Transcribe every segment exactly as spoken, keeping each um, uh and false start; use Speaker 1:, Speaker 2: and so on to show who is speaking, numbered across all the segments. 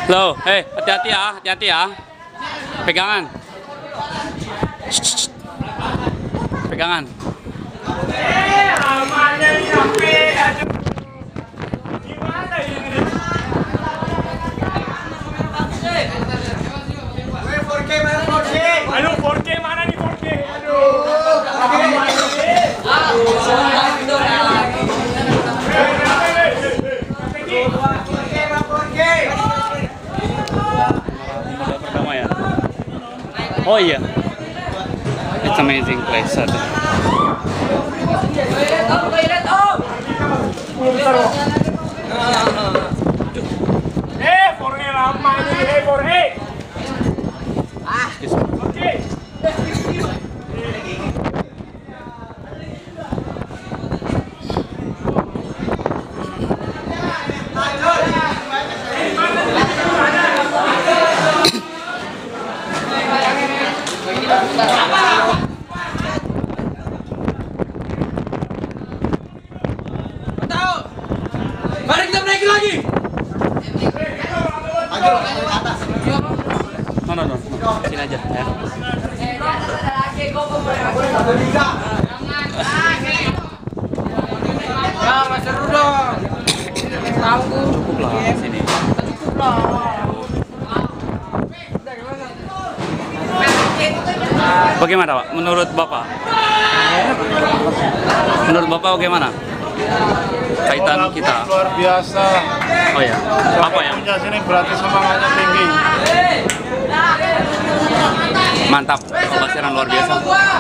Speaker 1: Loh, hei, hati-hati ya, hati-hati ya. Pegangan. Pegangan.
Speaker 2: Aduh, four K mana nih four K? Aduh.
Speaker 1: Perdamaian. Oh iya. It's amazing place.
Speaker 2: Eh, four K lama nih, eh four K. Oke.
Speaker 3: Mari kita naik lagi.
Speaker 1: No, no, no, no. Sini aja ya.
Speaker 3: Ya, Mas seru dong. Tahu.
Speaker 1: Cukup lah sini.
Speaker 3: Cukup lah.
Speaker 1: Bagaimana Pak? Menurut Bapak? Menurut Bapak bagaimana? Kaitan kita.
Speaker 4: Luar biasa.
Speaker 1: Oh ya. Apa yang
Speaker 4: Punya sini berarti semangatnya tinggi.
Speaker 1: mantap? Pembelajaran luar biasa.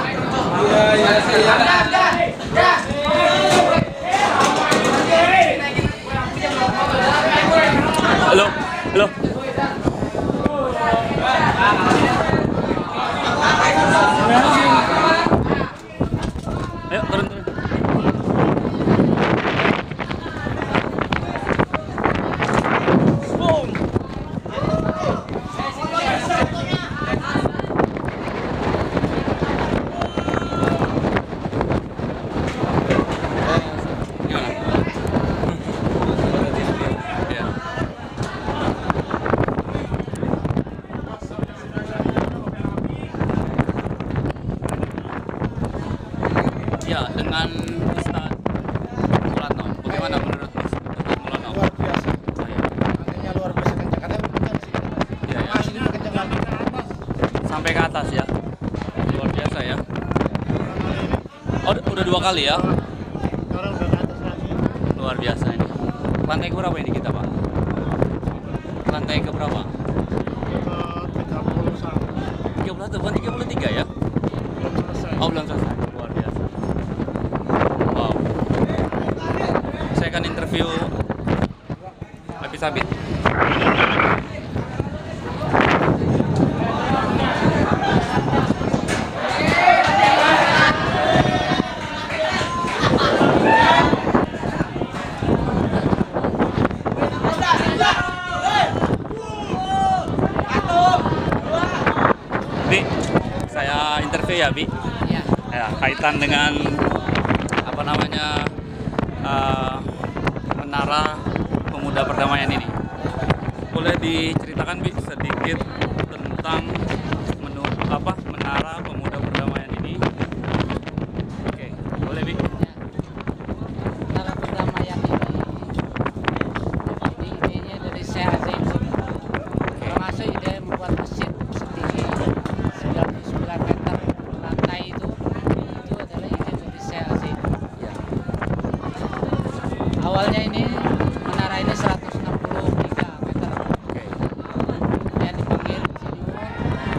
Speaker 1: Halo, halo. Ayo turun turun. Ya, dengan Ustaz Mulano, bagaimana menurut Ustaz Mulano?
Speaker 4: Luar biasa. Anginnya luar biasa kencang. Katanya benar sih.
Speaker 1: Ya, ya.
Speaker 4: Masih juga kencang lagi.
Speaker 1: Sampai ke atas ya, luar biasa ya. Oh, udah dua kali ya,
Speaker 4: Sekarang udah ke atas lagi.
Speaker 1: luar biasa ini. Lantai berapa ini kita Pak? Lantai ke berapa?
Speaker 4: Ke tiga puluh satu.
Speaker 1: tiga puluh satu, bukan tiga puluh tiga ya?
Speaker 4: Belum selesai.
Speaker 1: Oh, belum selesai. Luar biasa. Wow. Saya akan interview A B I TSABIT. Bi, saya interview ya Bi.
Speaker 3: Ya.
Speaker 1: Ya, kaitan dengan apa namanya uh, menara pemuda perdamaian ini. Boleh diceritakan Bi sedikit tentang menu apa menara pemuda perdamaian ini? Oke, boleh Bi.
Speaker 3: Menara perdamaian ini idenya dari Syekh Azim. Termasuk ide membuat masjid setinggi sembilan puluh sembilan meter lantai itu itu adalah ide dari Syekh Azim.
Speaker 1: Ya.
Speaker 3: Awalnya ini menara ini seratus enam puluh tiga meter.
Speaker 1: Oke.
Speaker 3: Yang dipanggil insinyur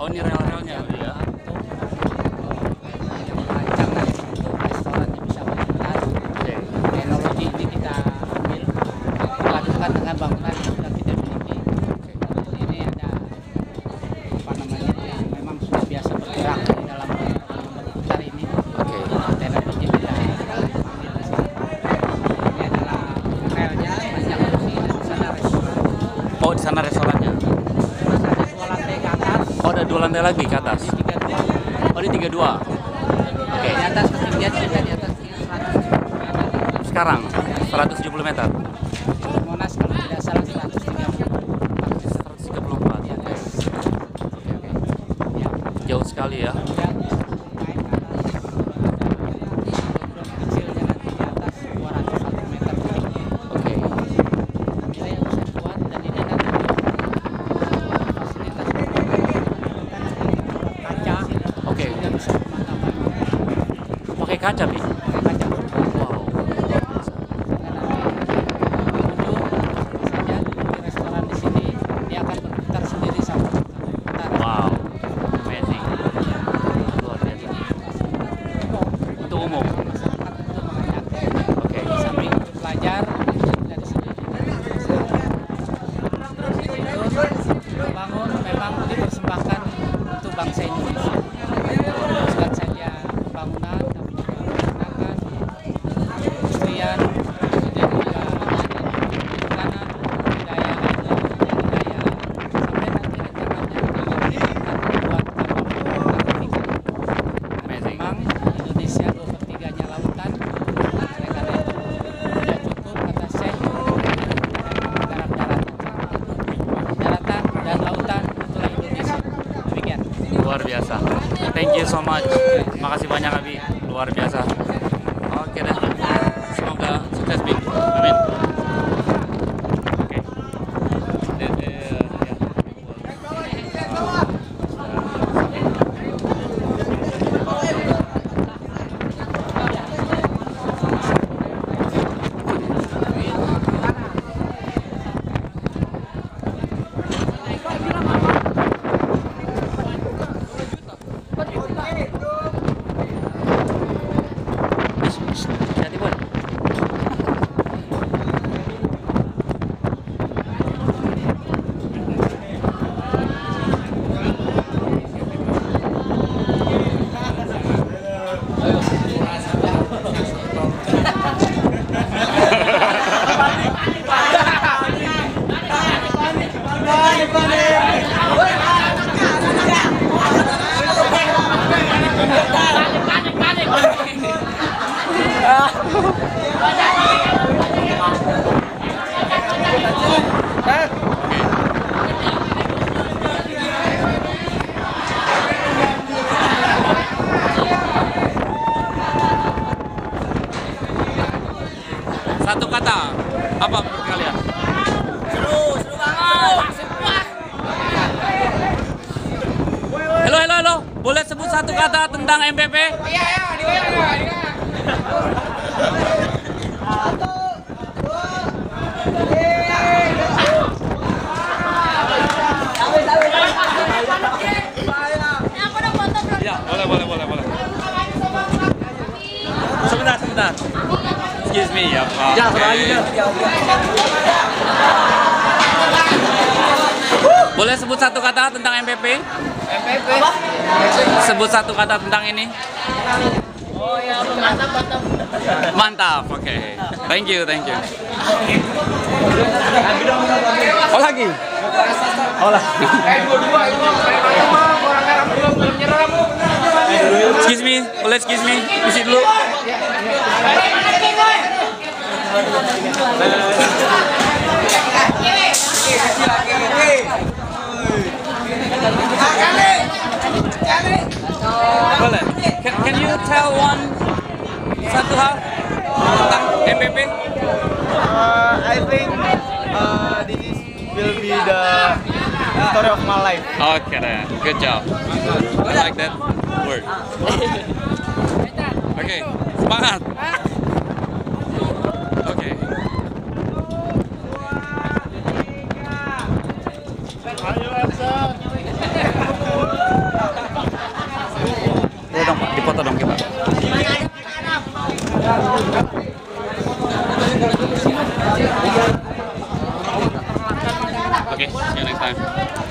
Speaker 1: Oh, ini rel-relnya ya.
Speaker 3: Yang merancang nanti untuk restorannya bisa berjalan.
Speaker 1: Oke.
Speaker 3: Teknologi ini kita ambil, padukan dengan bangunan yang sudah kita miliki. Ini ada apa namanya yang memang sudah biasa bergerak di dalam berputar ini.
Speaker 1: Oke.
Speaker 3: Teknologi kita ambil di sini. Ini adalah relnya, banyak kursi dan di sana restoran.
Speaker 1: Oh, di sana restorannya.
Speaker 3: Terus ada dua lantai ke atas.
Speaker 1: Oh, ada dua lantai lagi ke atas.
Speaker 3: Di tiga dua.
Speaker 1: Oh, di tiga dua.
Speaker 3: Oke. Di atas ketinggian kita di atas seratus meter.
Speaker 1: Sekarang seratus tujuh puluh meter.
Speaker 3: Monas kalau tidak salah seratus tiga puluh empat.
Speaker 1: seratus tiga puluh empat.
Speaker 3: Di atas.
Speaker 1: Oke, oke.
Speaker 3: Ya.
Speaker 1: Jauh sekali ya.
Speaker 3: Kemudian naik ke atas. Gedung kecilnya nanti di atas dua ratus satu meter.
Speaker 1: Oke.
Speaker 3: Nilai yang bisa kuat dan ini nanti fasilitas kaca.
Speaker 1: Oke.
Speaker 3: Sehingga bisa pemandangan
Speaker 1: Pakai kaca, Bi.
Speaker 3: pakai kaca.
Speaker 1: Wow.
Speaker 3: Saja di restoran di sini dia akan berputar sendiri sampai berputar.
Speaker 1: Wow. Amazing. Luar biasa. Untuk umum.
Speaker 3: Masyarakat untuk mengajak
Speaker 1: Oke.
Speaker 3: di samping untuk belajar dari sini. Itu bangun memang dipersembahkan untuk bangsa Indonesia. Bukan saja bangunan, tapi juga makanan, industrian, kemudian juga makanan, budaya lainnya, budaya sampai nanti rencananya akan membuat kapal Pasifik.
Speaker 1: Amazing.
Speaker 3: Memang Indonesia dua per tiganya lautan, oleh karena itu tidak cukup kata Syekh darat-daratan. Daratan dan lautan itulah Indonesia. Demikian.
Speaker 1: Luar biasa. Thank you so much. Makasih banyak, Abi. Luar biasa. Oke deh. Semoga sukses, Bi. Amin. Oke. Dan, eh, ya. Hati-hati, Bon. Satu kata, apa menurut kalian?
Speaker 2: Seru, seru banget.
Speaker 1: Halo, halo, halo. Boleh sebut satu kata tentang M P P?
Speaker 2: Iya, iya, di mana? Di mana?
Speaker 1: Ya, boleh, boleh, boleh, boleh. Sebentar, sebentar. Excuse me, ya Pak.
Speaker 2: Ya,
Speaker 1: Oke. Boleh sebut satu kata tentang M P P?
Speaker 2: M P P.
Speaker 1: Sebut satu kata tentang ini.
Speaker 2: Oh ya, mantap, mantap.
Speaker 1: Mantap, oke. Thank you, thank you. Oh lagi? Oh lagi.
Speaker 2: Eh, dua-dua itu orang Arab belum belum nyerah.
Speaker 1: Excuse me, boleh excuse me, isi dulu. Boleh. Can, can you tell one satu hal tentang M P P?
Speaker 5: Uh, I think uh, this is, will be the story of my life.
Speaker 1: Okay, then. Good job. I like that word. Oke, semangat. Oke.
Speaker 5: Ayo, Elsa.
Speaker 1: foto dong kita. Oke, okay, see you next time.